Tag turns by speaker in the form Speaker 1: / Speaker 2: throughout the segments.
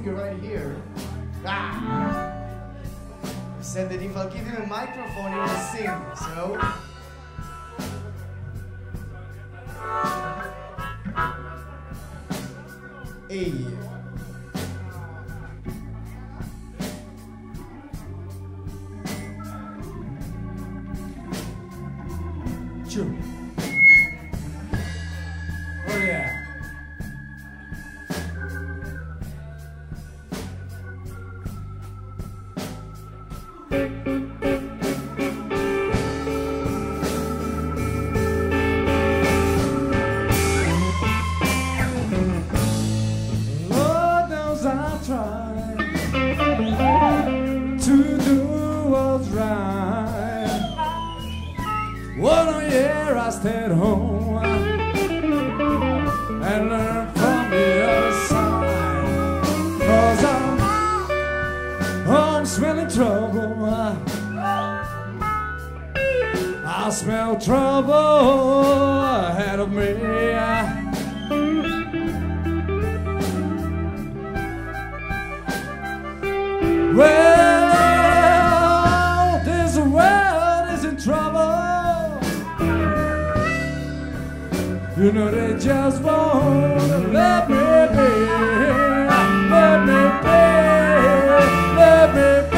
Speaker 1: speaker right here. Ah! Said that if I'll give him a microphone, he will sing. So. Hey. Sure. Oh yeah.
Speaker 2: Lord knows I tried to do what's right. 1 year I stayed home and learned from the other side. 'Cause I'm smelling trouble. I smell trouble ahead of me. Well, this world is in trouble. You know they just won't let me be. Let me be. Let me be.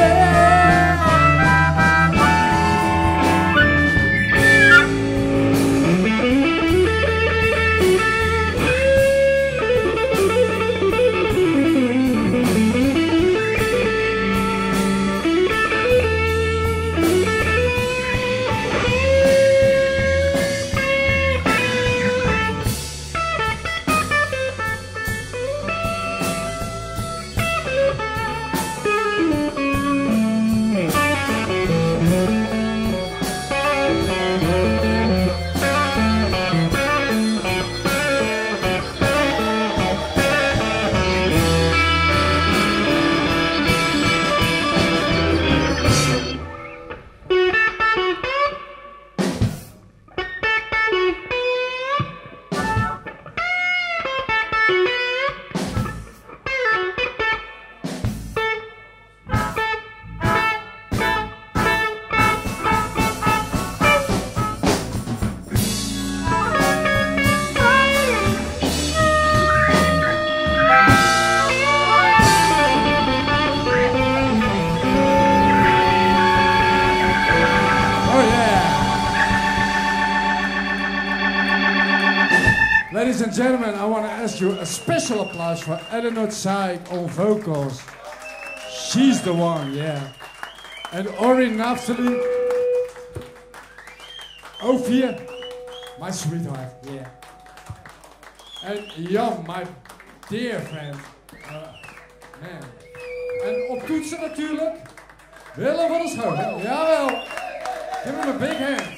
Speaker 2: Ladies and gentlemen, I want to ask you a special applause for Eleanor Tsai on vocals. She's the one, yeah. And Ori Naftali, Ophir, my sweetheart, yeah. And Jan, my dear friend. Man. En op toetsen natuurlijk, Willem van der Schoten. Jawel. Give him a big hand.